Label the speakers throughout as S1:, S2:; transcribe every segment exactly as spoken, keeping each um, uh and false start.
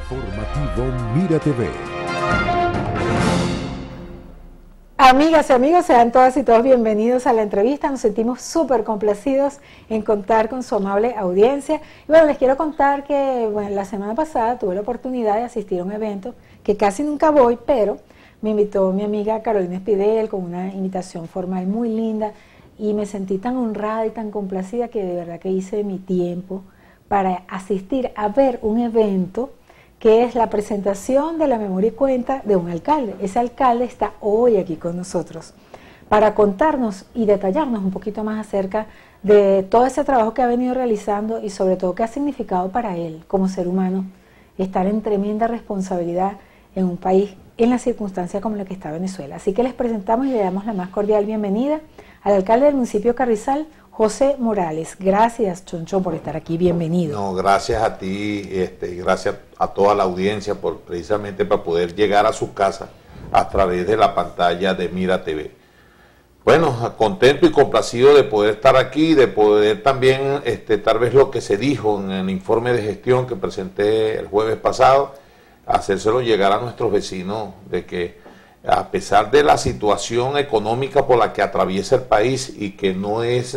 S1: Informativo Mira T V.
S2: Amigas y amigos, sean todas y todos bienvenidos a la entrevista. Nos sentimos súper complacidos en contar con su amable audiencia. Y bueno, les quiero contar que bueno, la semana pasada tuve la oportunidad de asistir a un evento que casi nunca voy, pero me invitó mi amiga Carolina Espidel con una invitación formal muy linda y me sentí tan honrada y tan complacida que de verdad que hice mi tiempo para asistir a ver un evento que es la presentación de la memoria y cuenta de un alcalde. Ese alcalde está hoy aquí con nosotros para contarnos y detallarnos un poquito más acerca de todo ese trabajo que ha venido realizando y sobre todo qué ha significado para él como ser humano estar en tremenda responsabilidad en un país en las circunstancias como la que está Venezuela. Así que les presentamos y le damos la más cordial bienvenida al alcalde del municipio de Carrizal, José Morales. Gracias, Chonchón, por estar aquí. Bienvenido.
S3: No, gracias a ti este, y gracias a toda la audiencia por precisamente para poder llegar a su casa a través de la pantalla de Mira T V. Bueno, contento y complacido de poder estar aquí, de poder también, este, tal vez lo que se dijo en el informe de gestión que presenté el jueves pasado, hacérselo llegar a nuestros vecinos de que a pesar de la situación económica por la que atraviesa el país y que no es,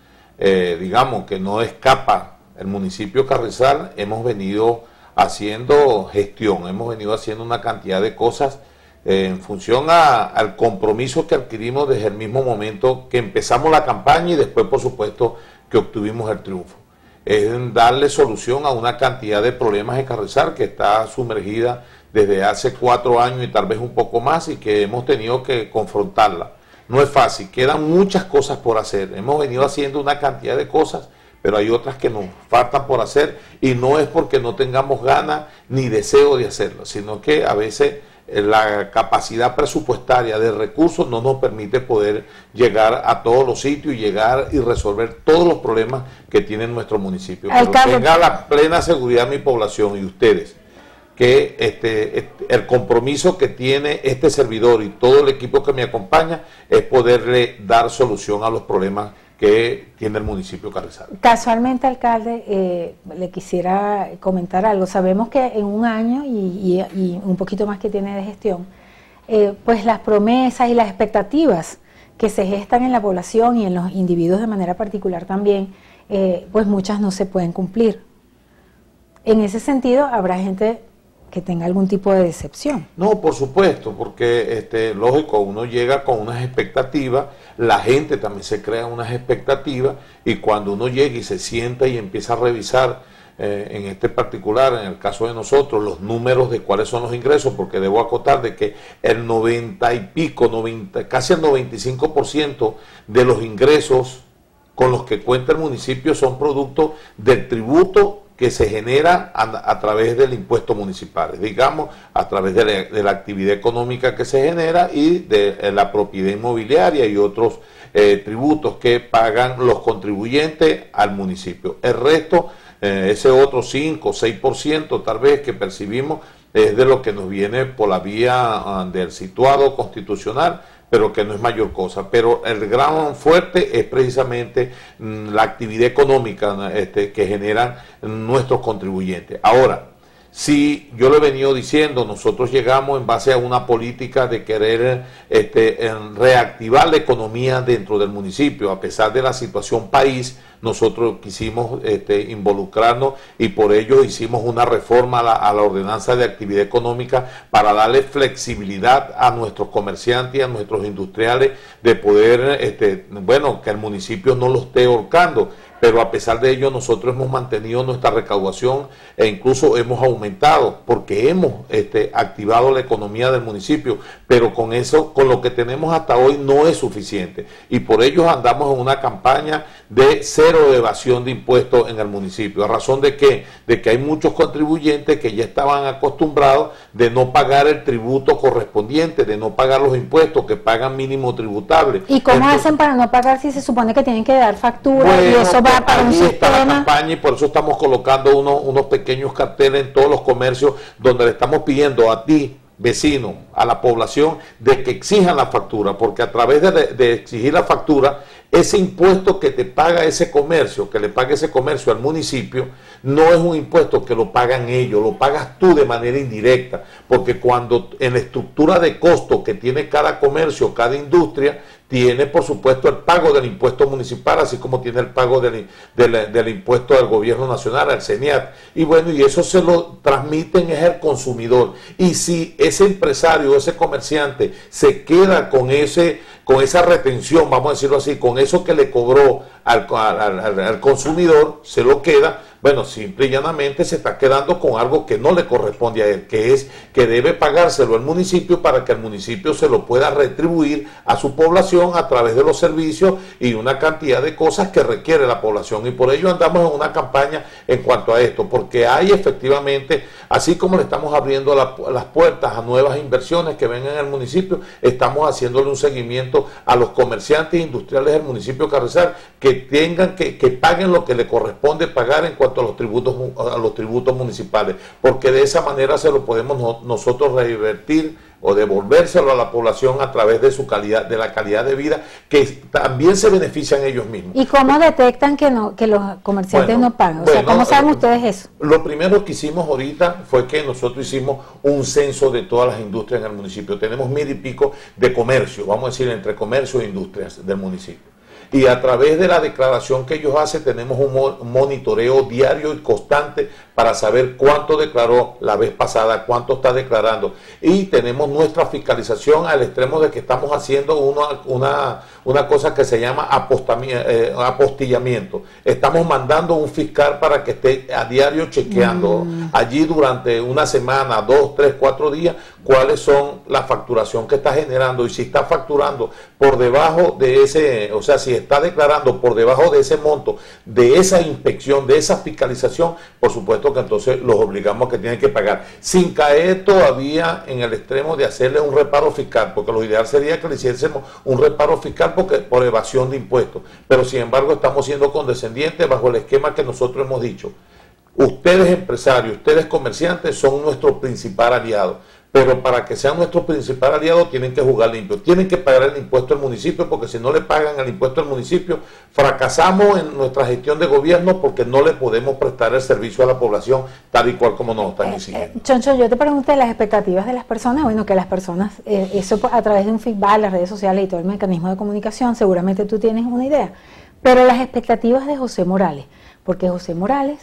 S3: eh, digamos, que no escapa el municipio de Carrizal, hemos venido haciendo gestión, hemos venido haciendo una cantidad de cosas eh, en función a, al compromiso que adquirimos desde el mismo momento que empezamos la campaña y después, por supuesto, que obtuvimos el triunfo. Es darle solución a una cantidad de problemas de Carrizal que está sumergida desde hace cuatro años y tal vez un poco más y que hemos tenido que confrontarla. No es fácil, quedan muchas cosas por hacer. Hemos venido haciendo una cantidad de cosas, pero hay otras que nos faltan por hacer y no es porque no tengamos ganas ni deseo de hacerlo, sino que a veces la capacidad presupuestaria de recursos no nos permite poder llegar a todos los sitios y llegar y resolver todos los problemas que tiene nuestro municipio. Pero tenga la plena seguridad mi población y ustedes que este, este, el compromiso que tiene este servidor y todo el equipo que me acompaña es poderle dar solución a los problemas que tiene el municipio de Carrizal.
S2: Casualmente, alcalde, eh, le quisiera comentar algo. Sabemos que en un año y, y, y un poquito más que tiene de gestión, eh, pues las promesas y las expectativas que se gestan en la población y en los individuos de manera particular también, eh, pues muchas no se pueden cumplir. En ese sentido, habrá gente que tenga algún tipo de decepción.
S3: No, por supuesto, porque este, lógico, uno llega con unas expectativas, la gente también se crea unas expectativas y cuando uno llega y se sienta y empieza a revisar, eh, en este particular, en el caso de nosotros, los números de cuáles son los ingresos, porque debo acotar de que el noventa y pico, noventa, casi el noventa y cinco por ciento de los ingresos con los que cuenta el municipio son producto del tributo que se genera a, a través del impuesto municipal, digamos, a través de la, de la actividad económica que se genera y de, de la propiedad inmobiliaria y otros eh, tributos que pagan los contribuyentes al municipio. El resto, eh, ese otro cinco o seis por ciento tal vez que percibimos, es de lo que nos viene por la vía uh, del situado constitucional, pero que no es mayor cosa. Pero el gran fuerte es precisamente mmm, la actividad económica este, que generan nuestros contribuyentes. Ahora, si yo lo he venido diciendo, nosotros llegamos en base a una política de querer este, en reactivar la economía dentro del municipio, a pesar de la situación país. Nosotros quisimos este, involucrarnos y por ello hicimos una reforma a la, a la ordenanza de actividad económica para darle flexibilidad a nuestros comerciantes y a nuestros industriales de poder, este, bueno, que el municipio no lo esté ahorcando. Pero a pesar de ello nosotros hemos mantenido nuestra recaudación e incluso hemos aumentado porque hemos este, activado la economía del municipio, pero con eso, con lo que tenemos hasta hoy no es suficiente y por ello andamos en una campaña de cero evasión de impuestos en el municipio. ¿A razón de qué? De que hay muchos contribuyentes que ya estaban acostumbrados de no pagar el tributo correspondiente, de no pagar los impuestos que pagan mínimo tributable.
S2: ¿Y cómo Entonces, hacen para no pagar si se supone que tienen que dar factura
S3: bueno,
S2: y eso va para un
S3: ahí está la
S2: sistema?
S3: campaña y por eso estamos colocando unos, unos pequeños carteles en todos los comercios donde le estamos pidiendo a ti, vecino, a la población, de que exijan la factura, porque a través de, de exigir la factura, ese impuesto que te paga ese comercio, que le paga ese comercio al municipio, no es un impuesto que lo pagan ellos, lo pagas tú de manera indirecta, porque cuando en la estructura de costo que tiene cada comercio, cada industria, tiene por supuesto el pago del impuesto municipal, así como tiene el pago del, del, del impuesto del gobierno nacional, al CENIAT, y bueno, y eso se lo transmiten es el consumidor, y si ese empresario, ese comerciante se queda con ese, con esa retención, vamos a decirlo así, con eso que le cobró al, al, al, al consumidor, se lo queda, bueno, simple y llanamente se está quedando con algo que no le corresponde a él, que es que debe pagárselo al municipio para que el municipio se lo pueda retribuir a su población a través de los servicios y una cantidad de cosas que requiere la población. Y por ello andamos en una campaña en cuanto a esto, porque hay efectivamente, así como le estamos abriendo la, las puertas a nuevas inversiones que vengan al municipio, estamos haciéndole un seguimiento a los comerciantes industriales del municipio de Carrizal, que tengan que, que paguen lo que le corresponde pagar en cuanto a los tributos a los tributos municipales, porque de esa manera se lo podemos no, nosotros revertir o devolvérselo a la población a través de su calidad, de la calidad de vida, que también se benefician ellos mismos.
S2: ¿Y cómo detectan que no que los comerciantes
S3: bueno,
S2: no pagan? O
S3: bueno,
S2: sea, ¿cómo saben
S3: eh,
S2: ustedes eso?
S3: Lo primero que hicimos ahorita fue que nosotros hicimos un censo de todas las industrias en el municipio. Tenemos mil y pico de comercio, vamos a decir, entre comercio e industrias del municipio. Y a través de la declaración que ellos hacen tenemos un, mo un monitoreo diario y constante para saber cuánto declaró la vez pasada, cuánto está declarando. Y tenemos nuestra fiscalización al extremo de que estamos haciendo una, una, una cosa que se llama eh, apostillamiento. Estamos mandando un fiscal para que esté a diario chequeando mm. allí durante una semana, dos, tres, cuatro días, cuáles son la facturación que está generando y si está facturando por debajo de ese, o sea, si está declarando por debajo de ese monto, de esa inspección, de esa fiscalización, por supuesto que entonces los obligamos a que tienen que pagar, sin caer todavía en el extremo de hacerle un reparo fiscal, porque lo ideal sería que le hiciésemos un reparo fiscal porque, por evasión de impuestos, pero sin embargo estamos siendo condescendientes bajo el esquema que nosotros hemos dicho. Ustedes empresarios, ustedes comerciantes son nuestro principal aliado, pero para que sean nuestro principal aliado tienen que jugar limpio, tienen que pagar el impuesto al municipio, porque si no le pagan el impuesto al municipio, fracasamos en nuestra gestión de gobierno porque no le podemos prestar el servicio a la población tal y cual como nos están exigiendo.
S2: Eh, eh, Choncho, yo te pregunté las expectativas de las personas, bueno, que las personas, eh, eso a través de un feedback, las redes sociales y todo el mecanismo de comunicación, seguramente tú tienes una idea, pero las expectativas de José Morales, porque José Morales,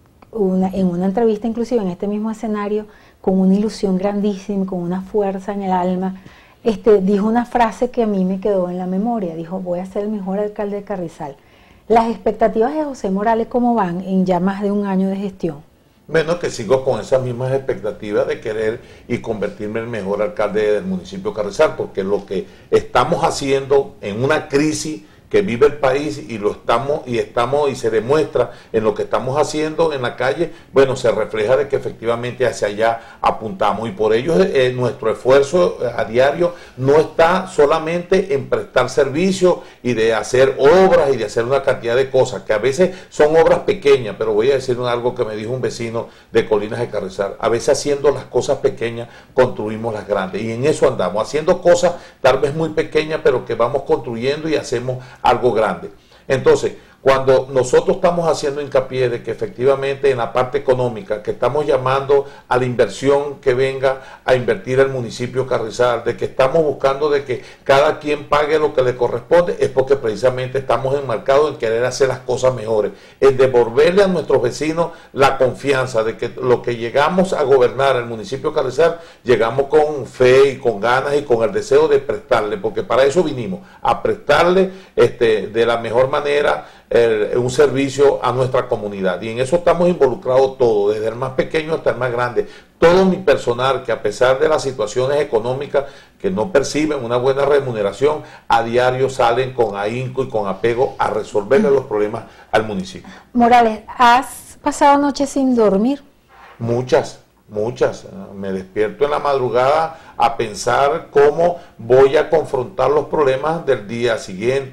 S2: una, en una entrevista inclusive en este mismo escenario, con una ilusión grandísima, con una fuerza en el alma, este, dijo una frase que a mí me quedó en la memoria, dijo, voy a ser el mejor alcalde de Carrizal. Las expectativas de José Morales, ¿cómo van en ya más de un año de gestión?
S3: Bueno, que sigo con esas mismas expectativas de querer y convertirme en el mejor alcalde del municipio de Carrizal, porque lo que estamos haciendo en una crisis que vive el país y lo estamos y estamos y se demuestra en lo que estamos haciendo en la calle, bueno, se refleja de que efectivamente hacia allá apuntamos, y por ello eh, nuestro esfuerzo a diario no está solamente en prestar servicio y de hacer obras y de hacer una cantidad de cosas que a veces son obras pequeñas, pero voy a decir algo que me dijo un vecino de Colinas de Carrizal: a veces haciendo las cosas pequeñas construimos las grandes, y en eso andamos, haciendo cosas tal vez muy pequeñas, pero que vamos construyendo y hacemos algo grande. Entonces, cuando nosotros estamos haciendo hincapié de que efectivamente en la parte económica, que estamos llamando a la inversión que venga a invertir el municipio Carrizal, de que estamos buscando de que cada quien pague lo que le corresponde, es porque precisamente estamos enmarcados en querer hacer las cosas mejores, en devolverle a nuestros vecinos la confianza de que lo que llegamos a gobernar el municipio Carrizal, llegamos con fe y con ganas y con el deseo de prestarle, porque para eso vinimos, a prestarle este, de la mejor manera El, un servicio a nuestra comunidad, y en eso estamos involucrados todos, desde el más pequeño hasta el más grande. Todo mi personal, que a pesar de las situaciones económicas que no perciben una buena remuneración, a diario salen con ahínco y con apego a resolverle los problemas al municipio.
S2: Morales, ¿has pasado noches sin dormir?
S3: Muchas, muchas. Me despierto en la madrugada a pensar cómo voy a confrontar los problemas del día siguiente,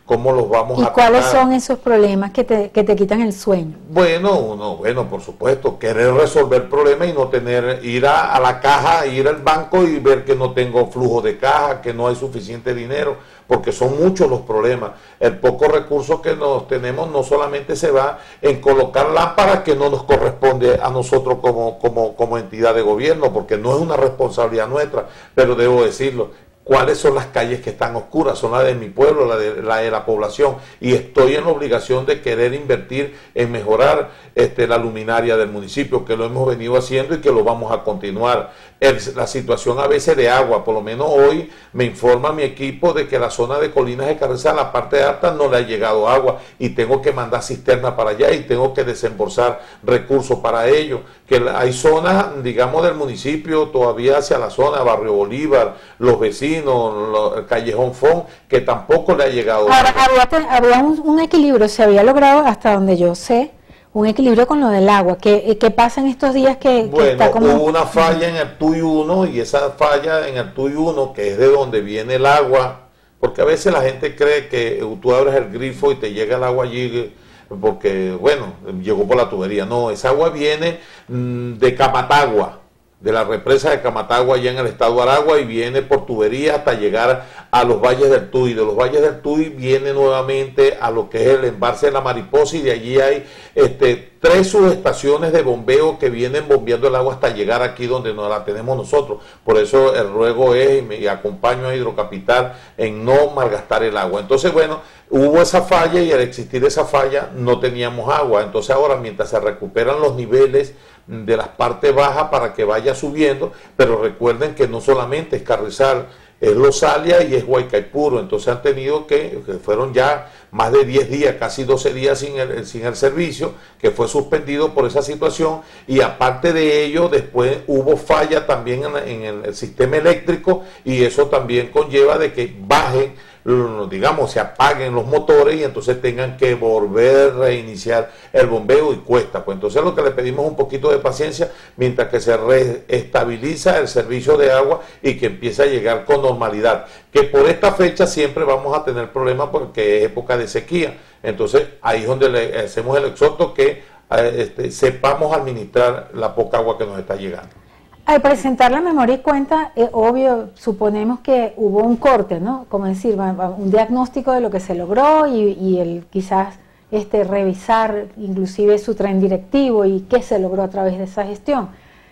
S3: cómo los vamos
S2: ¿Y
S3: a
S2: ¿Y cuáles
S3: atacar.
S2: son esos problemas que te, que te quitan el sueño?
S3: Bueno, uno, bueno, por supuesto, querer resolver problemas y no tener, ir a, a la caja, ir al banco y ver que no tengo flujo de caja, que no hay suficiente dinero, porque son muchos los problemas. El poco recursos que nos tenemos no solamente se va en colocar lámparas que no nos corresponde a nosotros como, como, como entidad de gobierno, porque no es una responsabilidad nuestra, pero debo decirlo. ¿Cuáles son las calles que están oscuras? Son las de mi pueblo, la de la, de la población, y estoy en la obligación de querer invertir en mejorar este, la luminaria del municipio, que lo hemos venido haciendo y que lo vamos a continuar. El, la situación a veces de agua, por lo menos hoy me informa mi equipo de que la zona de Colinas de Carrizal, la parte alta, no le ha llegado agua y tengo que mandar cisterna para allá y tengo que desembolsar recursos para ello. Que hay zonas, digamos, del municipio todavía hacia la zona, Barrio Bolívar, los vecinos, lo, el Callejón Fon, que tampoco le ha llegado
S2: Ahora,
S3: agua.
S2: había, había un, un equilibrio, se había logrado hasta donde yo sé, un equilibrio con lo del agua. ¿Qué, qué pasa en estos días que, que
S3: bueno,
S2: está como...?
S3: hubo una falla en el Tuy uno y esa falla en el Tuy uno, que es de donde viene el agua, porque a veces la gente cree que tú abres el grifo y te llega el agua allí porque, bueno, llegó por la tubería. No, esa agua viene mmm, de Camatagua, de la represa de Camatagua allá en el estado de Aragua, y viene por tubería hasta llegar a los valles del Tuy. De los valles del Tuy viene nuevamente a lo que es el embalse de la Mariposa, y de allí hay este, tres subestaciones de bombeo que vienen bombeando el agua hasta llegar aquí donde nos la tenemos nosotros. Por eso el ruego es, y me acompaño a Hidrocapital, en no malgastar el agua. Entonces, bueno, hubo esa falla y al existir esa falla no teníamos agua. Entonces ahora, mientras se recuperan los niveles de las partes bajas para que vaya subiendo, pero recuerden que no solamente es Carrizal, es Losalia y es Huaycaipuro. Entonces han tenido que, que fueron ya más de diez días, casi doce días sin el, sin el servicio, que fue suspendido por esa situación, y aparte de ello, después hubo falla también en, en el, el sistema eléctrico, y eso también conlleva de que bajen, digamos, se apaguen los motores y entonces tengan que volver a reiniciar el bombeo y cuesta. Pues entonces lo que le pedimos es un poquito de paciencia mientras que se reestabiliza el servicio de agua y que empiece a llegar con normalidad. Que por esta fecha siempre vamos a tener problemas porque es época de sequía. Entonces ahí es donde le hacemos el exhorto que eh, este, sepamos administrar la poca agua que nos está llegando.
S2: Al presentar la memoria y cuenta, eh, obvio, suponemos que hubo un corte, ¿no? Como decir, un diagnóstico de lo que se logró y, y el quizás este, revisar inclusive su tren directivo y qué se logró a través de esa gestión.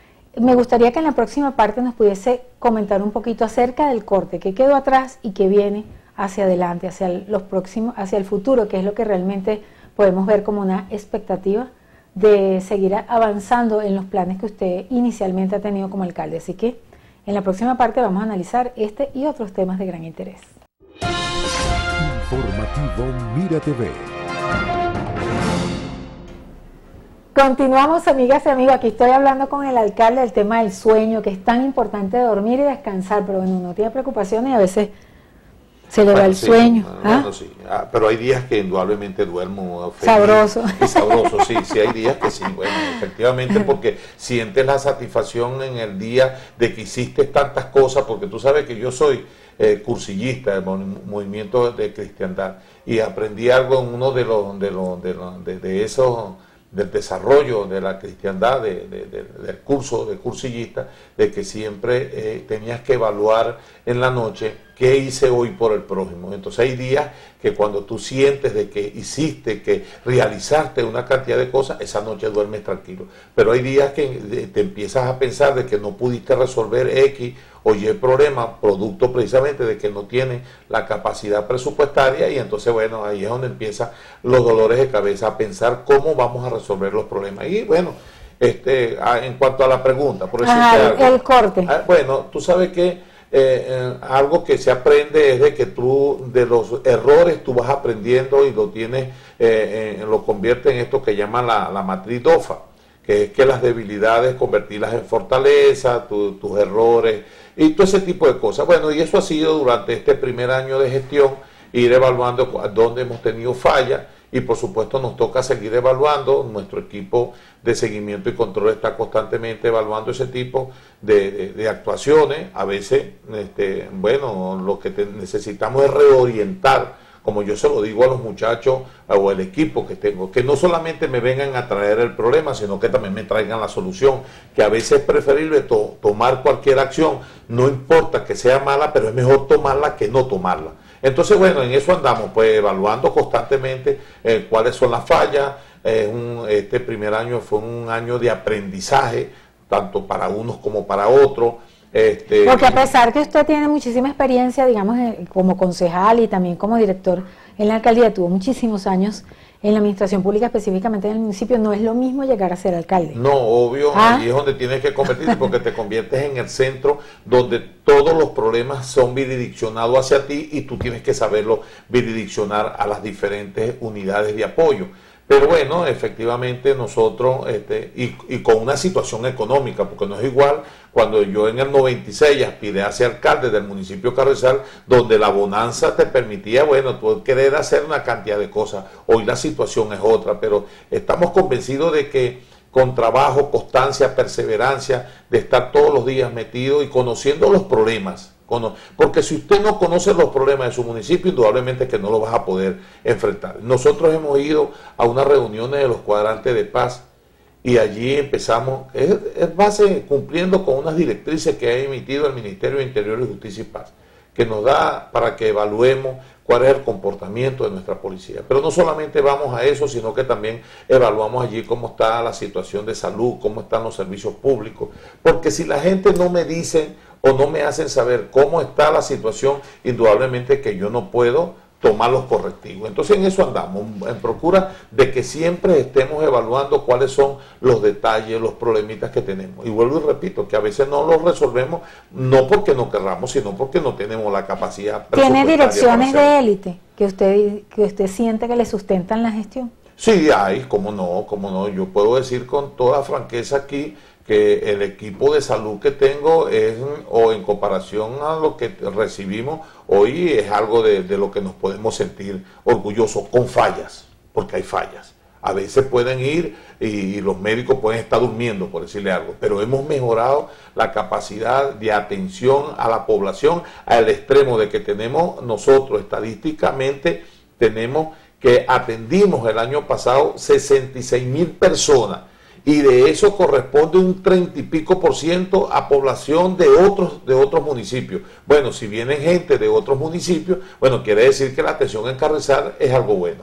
S2: Me gustaría que en la próxima parte nos pudiese comentar un poquito acerca del corte, qué quedó atrás y qué viene hacia adelante, hacia los próximos, hacia el futuro, que es lo que realmente podemos ver como una expectativa de seguir avanzando en los planes que usted inicialmente ha tenido como alcalde. Así que en la próxima parte vamos a analizar este y otros temas de gran interés.
S1: Informativo Mira T V.
S2: Continuamos, amigas y amigos. Aquí estoy hablando con el alcalde del tema del sueño, que es tan importante dormir y descansar, pero bueno, uno tiene preocupaciones y a veces se le va
S3: Bueno,
S2: el
S3: sí,
S2: sueño. ¿Ah?
S3: Bueno, sí. Ah, pero hay días que indudablemente duermo feliz.
S2: Sabroso.
S3: Y sabroso, sí, sí, hay días que sí, bueno, efectivamente, porque sientes la satisfacción en el día de que hiciste tantas cosas, porque tú sabes que yo soy eh, cursillista del movimiento de cristiandad, y aprendí algo en uno de los, de los, de, los, de, de esos, del desarrollo de la cristiandad, de, de, de, del curso de cursillista, de que siempre eh, tenías que evaluar en la noche qué hice hoy por el prójimo. Entonces hay días que cuando tú sientes de que hiciste, que realizaste una cantidad de cosas, esa noche duermes tranquilo. Pero hay días que te empiezas a pensar de que no pudiste resolver X o Y problema, producto precisamente de que no tienes la capacidad presupuestaria, y entonces bueno, ahí es donde empiezan los dolores de cabeza, a pensar cómo vamos a resolver los problemas. Y bueno, este, en cuanto a la pregunta, por decirte
S2: Ajá,
S3: algo,
S2: el corte.
S3: Bueno, tú sabes que Eh, eh, algo que se aprende es de que tú de los errores tú vas aprendiendo y lo tienes, eh, eh, lo convierte en esto que llaman la, la matriz DOFA, que es que las debilidades convertirlas en fortaleza, tu, tus errores y todo ese tipo de cosas. Bueno, y eso ha sido durante este primer año de gestión, ir evaluando dónde hemos tenido fallas, y por supuesto nos toca seguir evaluando. Nuestro equipo de seguimiento y control está constantemente evaluando ese tipo de, de, de actuaciones. A veces, este, bueno, lo que te necesitamos es reorientar como yo se lo digo a los muchachos o el equipo que tengo, que no solamente me vengan a traer el problema, sino que también me traigan la solución, que a veces es preferible to tomar cualquier acción, no importa que sea mala, pero es mejor tomarla que no tomarla. Entonces, bueno, en eso andamos, pues evaluando constantemente eh, cuáles son las fallas. Eh, un, este primer año fue un año de aprendizaje, tanto para unos como para otros. Este,
S2: Porque a pesar que usted tiene muchísima experiencia, digamos, eh, como concejal y también como director en la alcaldía, tuvo muchísimos años en la administración pública, específicamente en el municipio, no es lo mismo llegar a ser alcalde.
S3: No, obvio,
S2: ¿Ah?
S3: Ahí es donde tienes que convertirte, porque te conviertes en el centro donde todos los problemas son bidireccionados hacia ti y tú tienes que saberlo bidireccionar a las diferentes unidades de apoyo. Pero bueno, efectivamente nosotros, este, y, y con una situación económica, porque no es igual cuando yo en el noventa y seis aspiré a ser alcalde del municipio de Carrizal, donde la bonanza te permitía, bueno, tú querer hacer una cantidad de cosas. Hoy la situación es otra, pero estamos convencidos de que con trabajo, constancia, perseverancia, de estar todos los días metido y conociendo los problemas, porque si usted no conoce los problemas de su municipio, indudablemente que no lo vas a poder enfrentar. Nosotros hemos ido a unas reuniones de los cuadrantes de paz y allí empezamos, es, es base cumpliendo con unas directrices que ha emitido el Ministerio de Interior y Justicia y Paz, que nos da para que evaluemos cuál es el comportamiento de nuestra policía. Pero no solamente vamos a eso, sino que también evaluamos allí cómo está la situación de salud, cómo están los servicios públicos, porque si la gente no me dice o no me hacen saber cómo está la situación, indudablemente que yo no puedo tomar los correctivos. Entonces en eso andamos, en procura de que siempre estemos evaluando cuáles son los detalles, los problemitas que tenemos. Y vuelvo y repito, que a veces no los resolvemos, no porque no querramos, sino porque no tenemos la capacidad.
S2: ¿Tiene direcciones de élite que usted, que usted siente que le sustentan la gestión?
S3: Sí, hay, cómo no, cómo no. Yo puedo decir con toda franqueza aquí que el equipo de salud que tengo es, o en comparación a lo que recibimos hoy, es algo de, de lo que nos podemos sentir orgullosos, con fallas, porque hay fallas. A veces pueden ir y, y los médicos pueden estar durmiendo, por decirle algo, pero hemos mejorado la capacidad de atención a la población al extremo de que tenemos nosotros estadísticamente, tenemos que atendimos el año pasado sesenta y seis mil personas, y de eso corresponde un treinta y pico por ciento a población de otros, de otros municipios. Bueno, si vienen gente de otros municipios, bueno, quiere decir que la atención en Carrizal es algo bueno.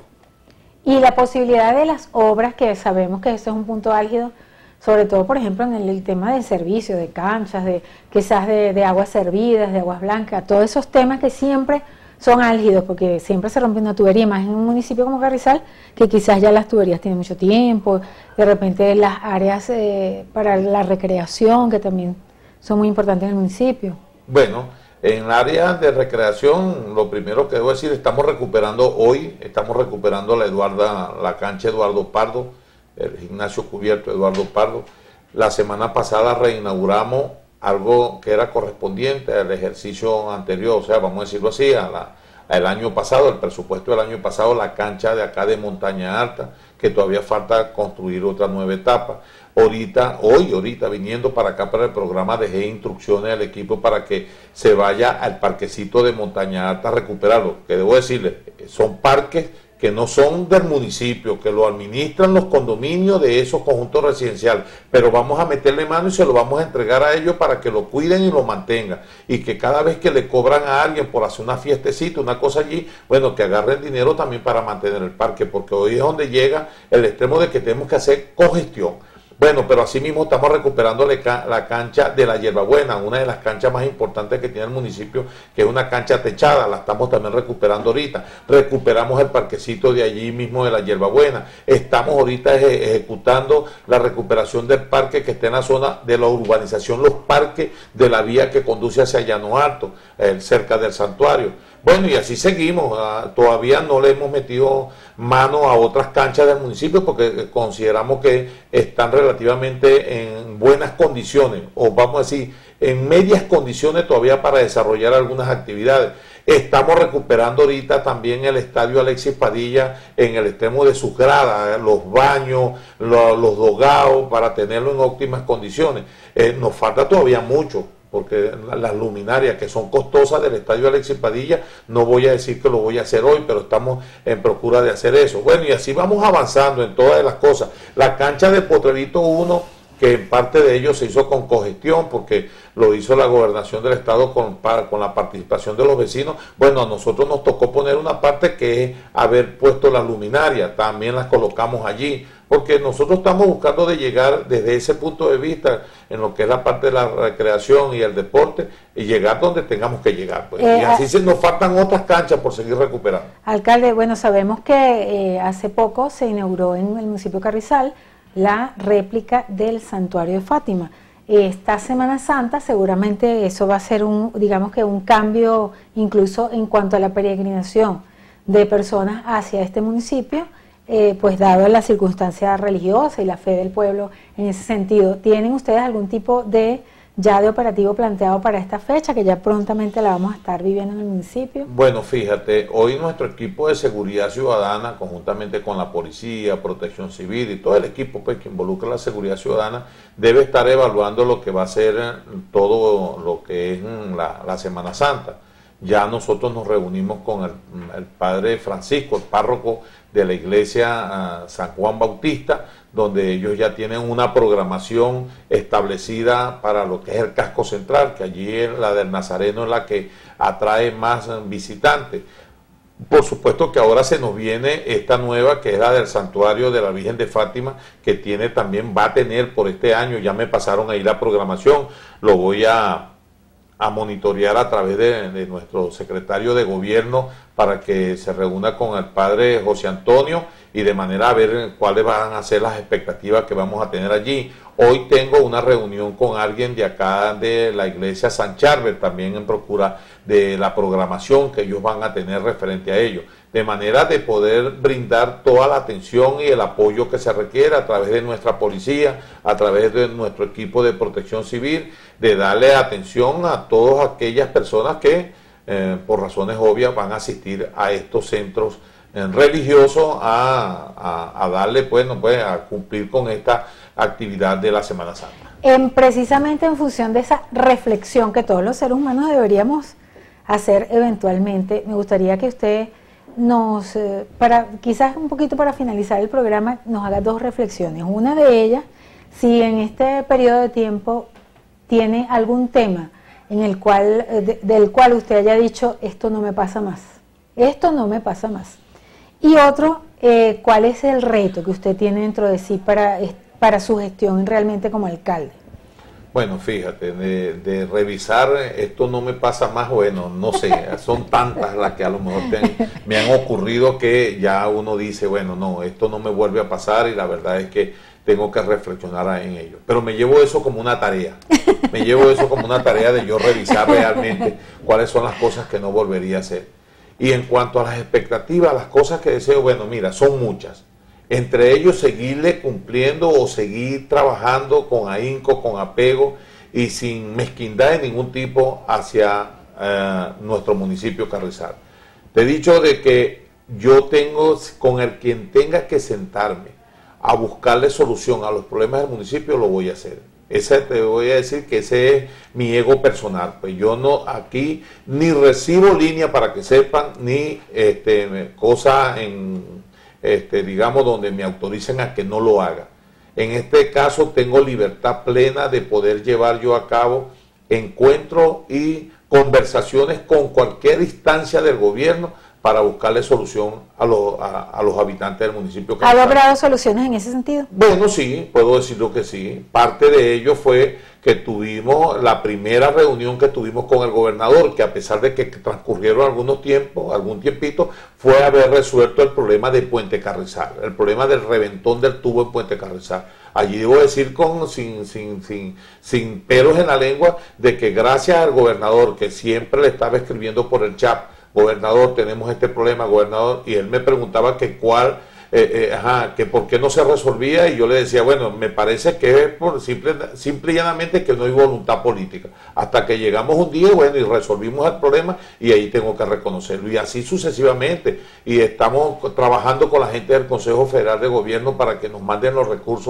S2: Y la posibilidad de las obras, que sabemos que ese es un punto álgido, sobre todo, por ejemplo, en el, el tema del servicio, de canchas, de quizás de, de aguas servidas, de aguas blancas, todos esos temas que siempre son álgidos, porque siempre se rompe una tubería, más en un municipio como Carrizal, que quizás ya las tuberías tienen mucho tiempo, de repente las áreas eh, para la recreación, que también son muy importantes en el municipio.
S3: Bueno, en el área de recreación, lo primero que debo decir, estamos recuperando hoy, estamos recuperando la Eduarda, la cancha Eduardo Pardo, el gimnasio cubierto Eduardo Pardo. La semana pasada reinauguramos algo que era correspondiente al ejercicio anterior, o sea, vamos a decirlo así, a la, al año pasado, el presupuesto del año pasado, la cancha de acá de Montaña Alta, que todavía falta construir otra nueva etapa. Ahorita, hoy, ahorita, viniendo para acá para el programa, dejé instrucciones al equipo para que se vaya al parquecito de Montaña Alta a recuperarlo, que debo decirle, son parques que no son del municipio, que lo administran los condominios de esos conjuntos residenciales, pero vamos a meterle mano y se lo vamos a entregar a ellos para que lo cuiden y lo mantengan, y que cada vez que le cobran a alguien por hacer una fiestecita, una cosa allí, bueno, que agarren dinero también para mantener el parque, porque hoy es donde llega el extremo de que tenemos que hacer congestión. Bueno, pero así mismo estamos recuperando la cancha de la Hierbabuena, una de las canchas más importantes que tiene el municipio, que es una cancha techada, la estamos también recuperando ahorita. Recuperamos el parquecito de allí mismo de la Hierbabuena. Estamos ahorita ejecutando la recuperación del parque que está en la zona de la urbanización, los parques de la vía que conduce hacia Llano Alto, eh, cerca del santuario. Bueno, y así seguimos, uh, todavía no le hemos metido mano a otras canchas del municipio porque consideramos que están relativamente en buenas condiciones, o vamos a decir, en medias condiciones todavía para desarrollar algunas actividades. Estamos recuperando ahorita también el estadio Alexis Padilla en el extremo de sus gradas, los baños, lo, los dogados, para tenerlo en óptimas condiciones. Eh, nos falta todavía mucho, porque las luminarias que son costosas del estadio Alexis Padilla, no voy a decir que lo voy a hacer hoy, pero estamos en procura de hacer eso. Bueno, y así vamos avanzando en todas las cosas. La cancha de Potrerito uno, que en parte de ello se hizo con cogestión, porque lo hizo la gobernación del estado con, con la participación de los vecinos. Bueno, a nosotros nos tocó poner una parte que es haber puesto las luminarias, también las colocamos allí, porque nosotros estamos buscando de llegar desde ese punto de vista en lo que es la parte de la recreación y el deporte, y llegar donde tengamos que llegar. Pues. Eh, y así se nos faltan otras canchas por seguir recuperando.
S2: Alcalde, bueno, sabemos que eh, hace poco se inauguró en el municipio de Carrizal la réplica del Santuario de Fátima. Esta Semana Santa seguramente eso va a ser un, digamos que un cambio incluso en cuanto a la peregrinación de personas hacia este municipio, eh, pues dado la circunstancia religiosa y la fe del pueblo en ese sentido. ¿Tienen ustedes algún tipo de ya de operativo planteado para esta fecha, que ya prontamente la vamos a estar viviendo en el municipio?
S3: Bueno, fíjate, hoy nuestro equipo de seguridad ciudadana, conjuntamente con la policía, protección civil y todo el equipo pues, que involucra la seguridad ciudadana, debe estar evaluando lo que va a ser todo lo que es la, la Semana Santa. Ya nosotros nos reunimos con el, el padre Francisco, el párroco de la iglesia uh, San Juan Bautista, donde ellos ya tienen una programación establecida para lo que es el casco central, que allí es la del Nazareno, es la que atrae más visitantes. Por supuesto que ahora se nos viene esta nueva, que es la del Santuario de la Virgen de Fátima, que tiene también, va a tener por este año, ya me pasaron ahí la programación, lo voy a... a monitorear a través de, de nuestro secretario de gobierno para que se reúna con el padre José Antonio y de manera a ver cuáles van a ser las expectativas que vamos a tener allí. Hoy tengo una reunión con alguien de acá de la iglesia San Charbel, también en procura de la programación que ellos van a tener referente a ello, de manera de poder brindar toda la atención y el apoyo que se requiera a través de nuestra policía, a través de nuestro equipo de protección civil, de darle atención a todas aquellas personas que eh, por razones obvias van a asistir a estos centros eh, religiosos a, a, a darle, pues, no, pues, a cumplir con esta actividad de la Semana Santa.
S2: En, precisamente en función de esa reflexión que todos los seres humanos deberíamos hacer eventualmente, me gustaría que usted nos, eh, para quizás un poquito para finalizar el programa, nos haga dos reflexiones. Una de ellas, si en este periodo de tiempo tiene algún tema en el cual, de, del cual usted haya dicho, esto no me pasa más, esto no me pasa más. Y otro, eh, ¿cuál es el reto que usted tiene dentro de sí para, para su gestión realmente como alcalde?
S3: Bueno, fíjate, de, de revisar esto no me pasa más, bueno, no sé, son tantas las que a lo mejor te, me han ocurrido que ya uno dice, bueno, no, esto no me vuelve a pasar y la verdad es que tengo que reflexionar en ello. Pero me llevo eso como una tarea, me llevo eso como una tarea de yo revisar realmente cuáles son las cosas que no volvería a hacer. Y en cuanto a las expectativas, las cosas que deseo, bueno, mira, son muchas. Entre ellos seguirle cumpliendo o seguir trabajando con ahínco, con apego y sin mezquindad de ningún tipo hacia eh, nuestro municipio Carrizal. Te he dicho de que yo tengo, con el quien tenga que sentarme a buscarle solución a los problemas del municipio, lo voy a hacer. Ese te voy a decir que ese es mi ego personal. Pues yo no aquí ni recibo línea para que sepan, ni este, cosas en... Este, digamos, donde me autoricen a que no lo haga. En este caso tengo libertad plena de poder llevar yo a cabo encuentros y conversaciones con cualquier instancia del gobierno para buscarle solución a, los, a, a los habitantes del municipio.
S2: ¿Ha logrado soluciones en ese sentido?
S3: Bueno, sí, puedo decirlo que sí. Parte de ello fue que tuvimos la primera reunión que tuvimos con el gobernador, que a pesar de que transcurrieron algunos tiempos, algún tiempito, fue haber resuelto el problema de Puente Carrizal, el problema del reventón del tubo en Puente Carrizal. Allí debo decir con sin, sin, sin, sin pelos en la lengua de que gracias al gobernador, que siempre le estaba escribiendo por el chat, gobernador, tenemos este problema, gobernador, y él me preguntaba que cuál, eh, eh, ajá, que por qué no se resolvía, y yo le decía, bueno, me parece que es por simple, simple y llanamente que no hay voluntad política, hasta que llegamos un día, bueno, y resolvimos el problema, y ahí tengo que reconocerlo, y así sucesivamente, y estamos trabajando con la gente del Consejo Federal de Gobierno para que nos manden los recursos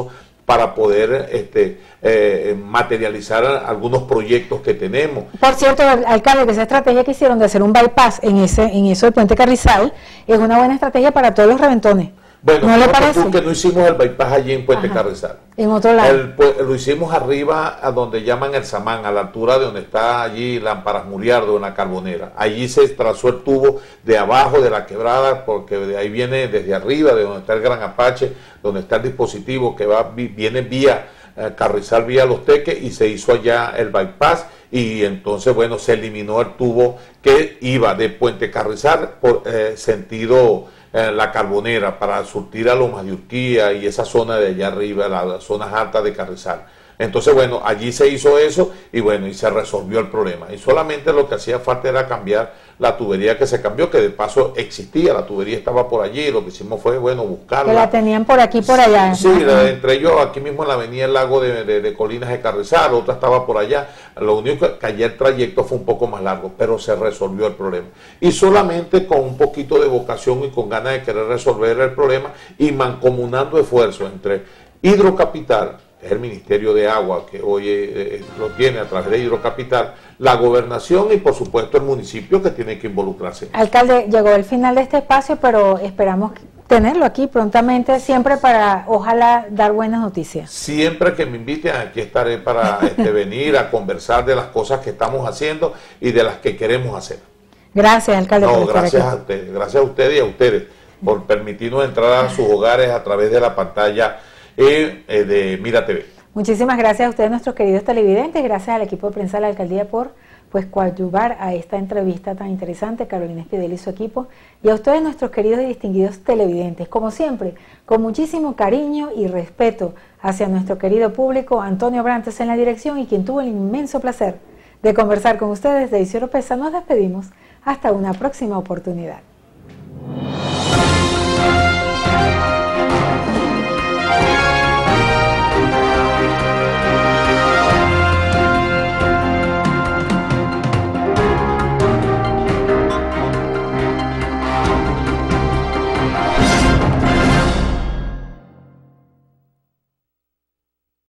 S3: para poder este, eh, materializar algunos proyectos que tenemos.
S2: Por cierto, alcalde, que esa estrategia que hicieron de hacer un bypass en ese en eso del puente Carrizal es una buena estrategia para todos los reventones.
S3: Bueno,
S2: ¿no le parece?
S3: Que no hicimos el bypass allí en Puente Ajá. Carrizal.
S2: En otro lado.
S3: El, pues, lo hicimos arriba, a donde llaman el Samán, a la altura de donde está allí Lámparas Muriardo, en la Carbonera. Allí se trazó el tubo de abajo de la quebrada, porque de ahí viene desde arriba, de donde está el Gran Apache, donde está el dispositivo que va viene vía eh, Carrizal, vía Los Teques, y se hizo allá el bypass. Y entonces, bueno, se eliminó el tubo que iba de Puente Carrizal por eh, sentido eh, la Carbonera, para surtir a Lomas de Urquía y esa zona de allá arriba, las la zonas altas de Carrizal. Entonces, bueno, allí se hizo eso y bueno, y se resolvió el problema. Y solamente lo que hacía falta era cambiar la tubería, que se cambió, que de paso existía, la tubería estaba por allí, y lo que hicimos fue, bueno, buscarla.
S2: Que la tenían por aquí, por allá.
S3: Sí, sí, la, entre ellos, aquí mismo en la avenida El Lago de, de, de Colinas de Carrizal, otra estaba por allá. Lo único que ayer el trayecto fue un poco más largo, pero se resolvió el problema. Y solamente con un poquito de vocación y con ganas de querer resolver el problema y mancomunando esfuerzos entre Hidrocapital, que es el Ministerio de Agua, que hoy eh, lo tiene a través de Hidrocapital, la gobernación y por supuesto el municipio, que tiene que involucrarse.
S2: Alcalde, llegó el final de este espacio, pero esperamos tenerlo aquí prontamente, siempre para, ojalá, dar buenas noticias.
S3: Siempre que me inviten, aquí estaré para este, venir a conversar de las cosas que estamos haciendo y de las que queremos hacer.
S2: Gracias, alcalde.
S3: No, gracias a ustedes, gracias a ustedes y a ustedes por permitirnos entrar a sus hogares a través de la pantalla eh, eh, de Mira T V.
S2: Muchísimas gracias a ustedes, nuestros queridos televidentes, gracias al equipo de prensa de la alcaldía por pues coadyuvar a esta entrevista tan interesante, Carolina Espidel y su equipo, y a ustedes, nuestros queridos y distinguidos televidentes, como siempre, con muchísimo cariño y respeto hacia nuestro querido público, Antonio Brantes en la dirección, y quien tuvo el inmenso placer de conversar con ustedes, de Isidro Pesa. Nos despedimos hasta una próxima oportunidad.